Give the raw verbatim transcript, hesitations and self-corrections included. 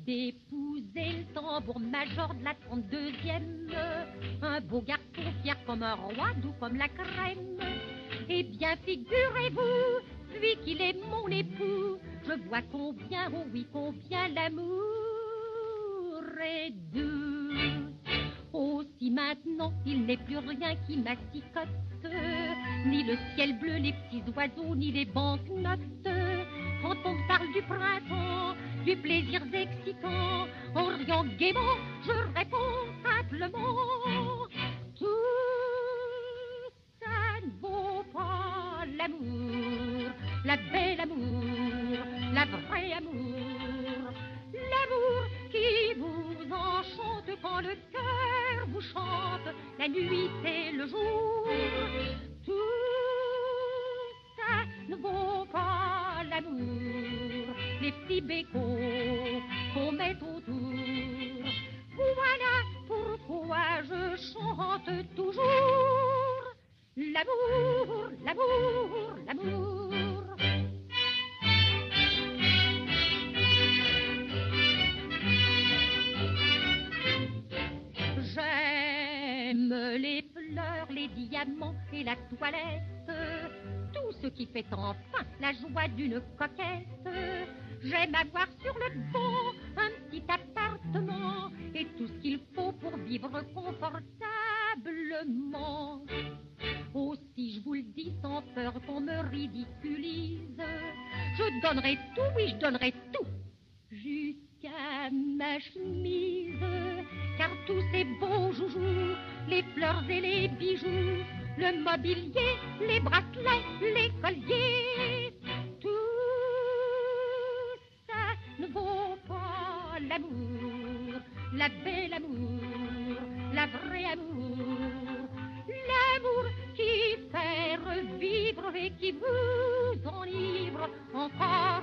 d'épouser le tambour-major de la trente-deuxième. Un beau garçon fier comme un roi, doux comme la crème. Eh bien, figurez-vous, lui qu'il est mon époux, je vois combien, oh oui, combien l'amour est doux. Aussi maintenant, il n'est plus rien qui m'asticote, ni le ciel bleu, les petits oiseaux, ni les banquenotes. Quand on me parle du printemps, du plaisir excitant, en riant gaiement, je réponds simplement: tout ça ne vaut pas l'amour, la belle amour, la vraie amour, l'amour qui vous enchante quand le cœur vous chante la nuit et le jour. Tout ça ne vaut pas l'amour, les petits bécots qu'on met autour. Voilà pourquoi je chante toujours l'amour, l'amour, l'amour. J'aime les fleurs, les diamants et la toilette, tout ce qui fait enfin la joie d'une coquette. J'aime avoir sur le pont un petit appartement et tout ce qu'il faut pour vivre confortablement. Aussi, je vous le dis sans peur qu'on me ridiculise, je donnerai tout, oui, je donnerai tout, jusqu'à ma chemise. Car tous ces beaux joujoux, les fleurs et les bijoux, le mobilier, les bracelets, les colliers, tout ça ne vaut pas l'amour, la belle amour, la vraie amour, l'amour qui fait revivre et qui vous enivre encore.